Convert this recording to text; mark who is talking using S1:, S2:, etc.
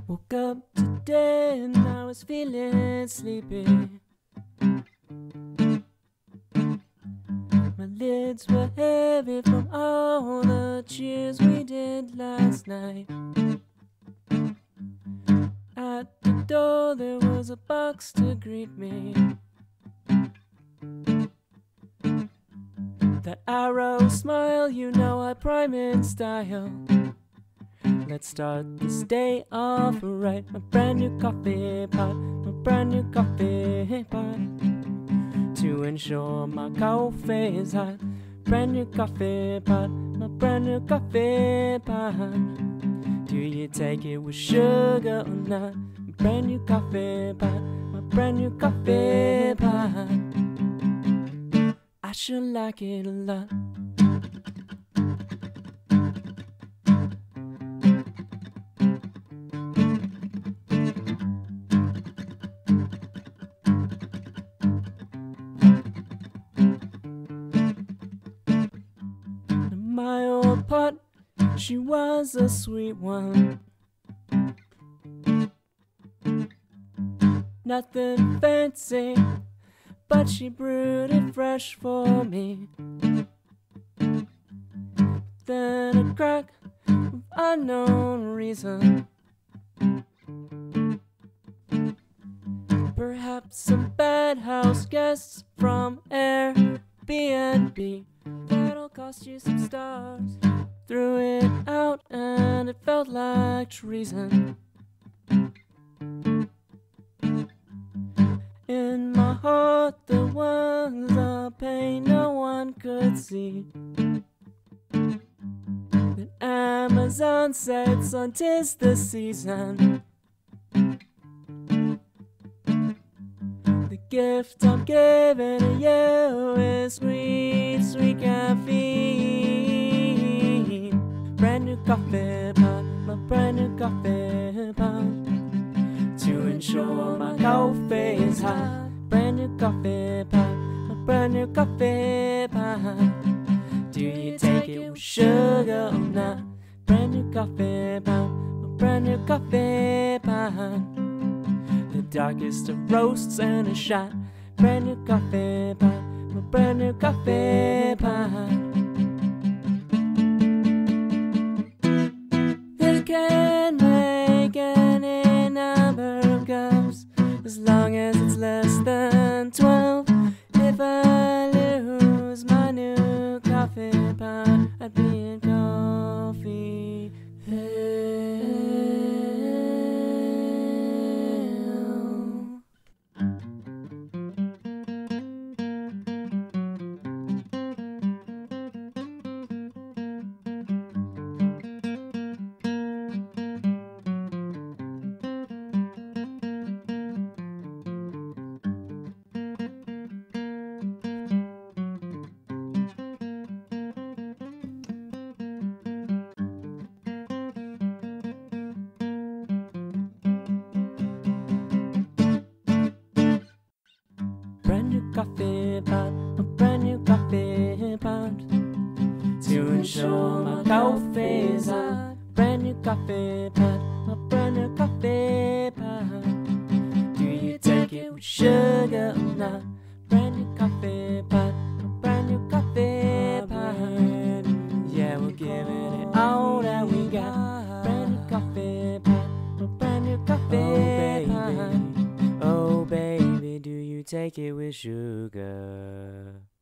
S1: Woke up today and I was feeling sleepy. My lids were heavy from all the cheers we did last night. At the door there was a box to greet me. That arrow smile, you know I prime in style. Let's start this day off right. My brand new coffee pot, my brand new coffee pot, to ensure my coffee is hot. Brand new coffee pot, my brand new coffee pot. Do you take it with sugar or not? My brand new coffee pot, my brand new coffee pot. I sure like it a lot. My old pot, she was a sweet one. Nothing fancy, but she brewed it fresh for me. Then a crack of unknown reason. Perhaps some bad house guests from Airbnb. That'll cost you some stars. Threw it out and it felt like treason. In my heart there was a pain no one could see. Then Amazon said, son, 'tis the season. The gift I'm giving to you is sweet, sweet caffeine. Brand new coffee pot, my brand new coffee pot, to ensure my coffee is hot. Brand new coffee pot, my brand new coffee pot. Do you take it with sugar or not? Brand new coffee pot, my brand new coffee pot. The darkest of roasts and a shot. Brand new coffee pot, my brand new coffee pot. It can make any number of cups, as long as it's less than 12. If I lose my new coffee pot, I'd be in coffee hell. Brand new coffee pot, a brand new coffee pot, to ensure my coffee is hot. Brand new coffee pot, a brand new coffee pot. Do you take it with sugar or not? Brand new coffee pot, a brand new coffee pot. Yeah, we're giving it all that we got. Brand new coffee pot, a brand new coffee pot. Oh baby, do you take it with sugar?